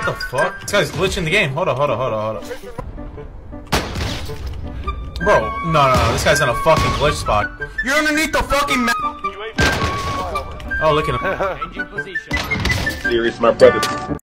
What the fuck? This guy's glitching the game. Hold up. Bro, no, this guy's in a fucking glitch spot. You're underneath the fucking map. Oh, look at him. Serious, my brother.